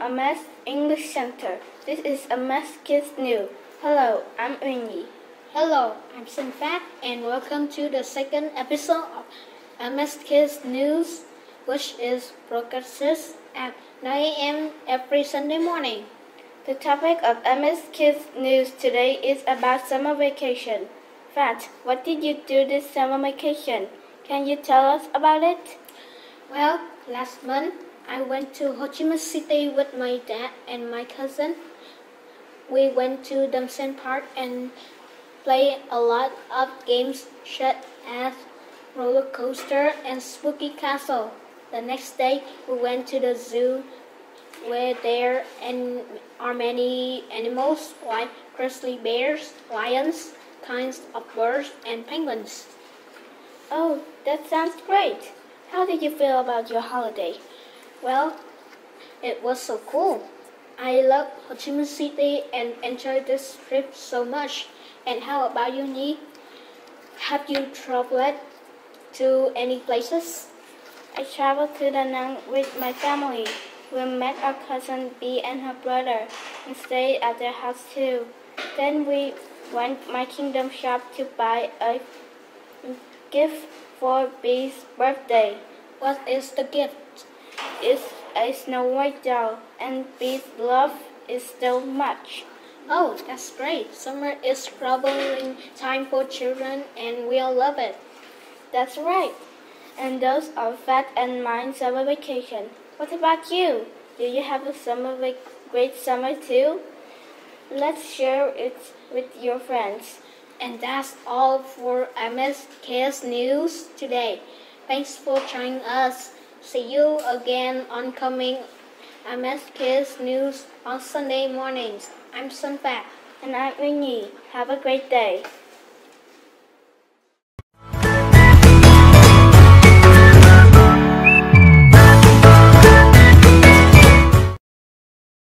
MS English Center. This is MS Kids News. Hello, I'm Winnie. Hello, I'm Sinfat, and welcome to the second episode of MS Kids News, which is broadcasted at 9 a.m. every Sunday morning. The topic of MS Kids News today is about summer vacation. Fat, what did you do this summer vacation? Can you tell us about it? Well, last month I went to Ho Chi Minh City with my dad and my cousin. We went to Dam Sen Park and played a lot of games such as roller coaster and spooky castle. The next day we went to the zoo where there are many animals like grizzly bears, lions, kinds of birds, and penguins. Oh, that sounds great. How did you feel about your holiday? Well, it was so cool. I love Ho Chi Minh City and enjoyed this trip so much. And how about you, Nhi? Have you traveled to any places? I traveled to Da Nang with my family. We met our cousin Bee and her brother and stayed at their house too. Then we went my kingdom shop to buy a gift for Bee's birthday. What is the gift? It's a Snow White doll, and Bee's love is so much. Oh, that's great. Summer is traveling time for children, and we all love it. That's right. And those are Fat and mine summer vacation. What about you? Do you have a great summer too? Let's share it with your friends. And that's all for MS Kids News today. Thanks for joining us. See you again on coming MS Kids News on Sunday mornings. I'm Sunfat. And I'm Winnie. Have a great day.